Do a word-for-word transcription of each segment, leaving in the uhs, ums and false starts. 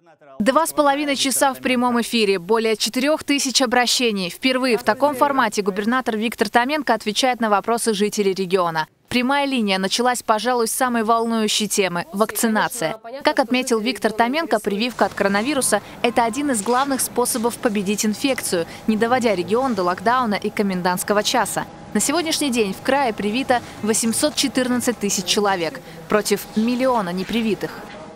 Два с половиной часа в прямом эфире, более четырех тысяч обращений. Впервые в таком формате губернатор Виктор Томенко отвечает на вопросы жителей региона. Прямая линия началась, пожалуй, с самой волнующей темы – вакцинация. Как отметил Виктор Томенко, прививка от коронавируса – это один из главных способов победить инфекцию, не доводя регион до локдауна и комендантского часа. На сегодняшний день в крае привито восемьсот четырнадцать тысяч человек против миллиона непривитых.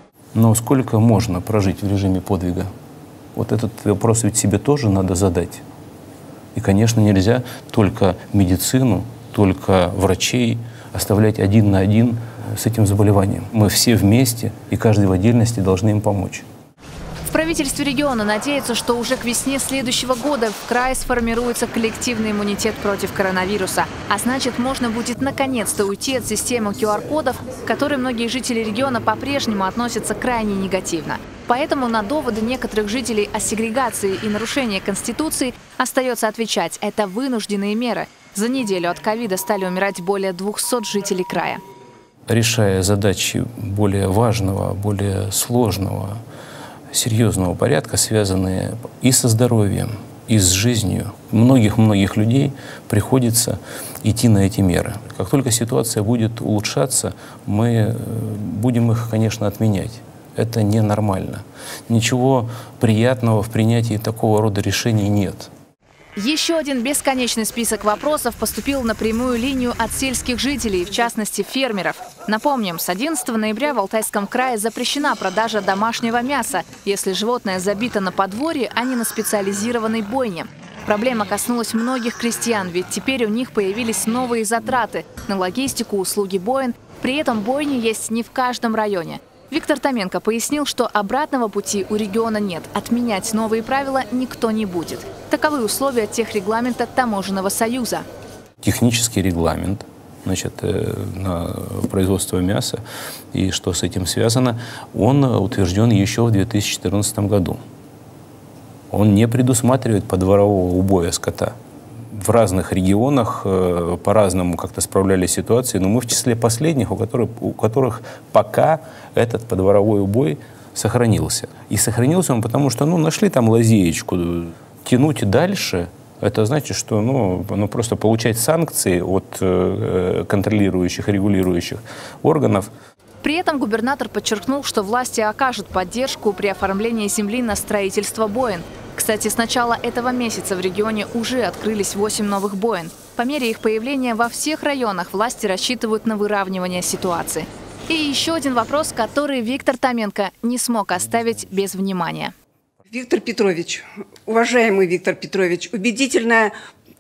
Но сколько можно прожить в режиме подвига? Вот этот вопрос ведь себе тоже надо задать. И, конечно, нельзя только медицину, только врачей оставлять один на один с этим заболеванием. Мы все вместе и каждый в отдельности должны им помочь. В правительстве региона надеются, что уже к весне следующего года в крае сформируется коллективный иммунитет против коронавируса. А значит, можно будет наконец-то уйти от системы ку ар кодов, к которой многие жители региона по-прежнему относятся крайне негативно. Поэтому на доводы некоторых жителей о сегрегации и нарушении Конституции остается отвечать – это вынужденные меры. За неделю от ковида стали умирать более двухсот жителей края. Решая задачи более важного, более сложного, серьезного порядка, связанные и со здоровьем, и с жизнью, многих-многих людей приходится идти на эти меры. Как только ситуация будет улучшаться, мы будем их, конечно, отменять. Это ненормально. Ничего приятного в принятии такого рода решений нет. Еще один бесконечный список вопросов поступил на прямую линию от сельских жителей, в частности фермеров. Напомним, с одиннадцатого ноября в Алтайском крае запрещена продажа домашнего мяса, если животное забито на подворье, а не на специализированной бойне. Проблема коснулась многих крестьян, ведь теперь у них появились новые затраты на логистику, услуги боин. При этом бойни есть не в каждом районе. Виктор Томенко пояснил, что обратного пути у региона нет. Отменять новые правила никто не будет. Таковы условия техрегламента Таможенного союза. Технический регламент, значит, на производство мяса и что с этим связано, он утвержден еще в две тысячи четырнадцатом году. Он не предусматривает подворового убоя скота. В разных регионах э, по-разному как-то справлялись ситуации, но мы в числе последних, у которых, у которых пока этот подворовой убой сохранился. И сохранился он потому, что ну, нашли там лазеечку. Тянуть дальше, это значит, что ну, ну, просто получать санкции от э, контролирующих, регулирующих органов. При этом губернатор подчеркнул, что власти окажут поддержку при оформлении земли на строительство боин. Кстати, с начала этого месяца в регионе уже открылись восемь новых боин. По мере их появления во всех районах власти рассчитывают на выравнивание ситуации. И еще один вопрос, который Виктор Томенко не смог оставить без внимания. Виктор Петрович, уважаемый Виктор Петрович, убедительная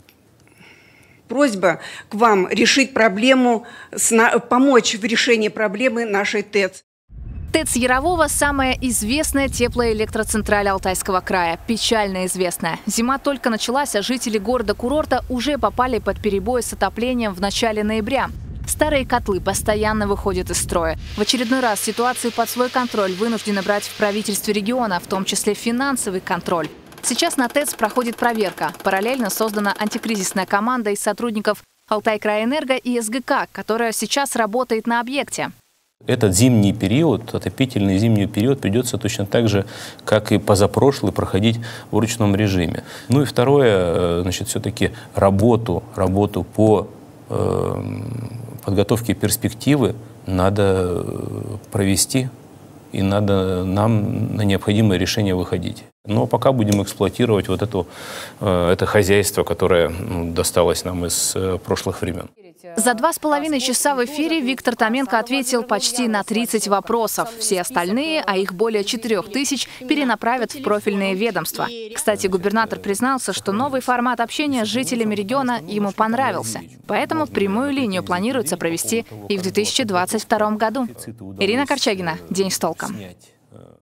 просьба к вам решить проблему, помочь в решении проблемы нашей ТЭЦ. ТЭЦ Ярового – самая известная теплоэлектроцентраль Алтайского края. Печально известная. Зима только началась, а жители города-курорта уже попали под перебои с отоплением в начале ноября. Старые котлы постоянно выходят из строя. В очередной раз ситуацию под свой контроль вынуждены брать в правительстве региона, в том числе финансовый контроль. Сейчас на ТЭЦ проходит проверка. Параллельно создана антикризисная команда из сотрудников Алтайкраэнерго и эс гэ ка, которая сейчас работает на объекте. Этот зимний период, отопительный зимний период придется точно так же, как и позапрошлый, проходить в ручном режиме. Ну и второе, значит, все-таки работу, работу по э, подготовке перспективы надо провести, и надо нам на необходимые решения выходить. Но пока будем эксплуатировать вот эту, э, это хозяйство, которое ну, досталось нам из э, прошлых времен. За два с половиной часа в эфире Виктор Томенко ответил почти на тридцать вопросов. Все остальные, а их более четырёх тысяч, перенаправят в профильные ведомства. Кстати, губернатор признался, что новый формат общения с жителями региона ему понравился. Поэтому прямую линию планируется провести и в две тысячи двадцать втором году. Ирина Корчагина. День с толком.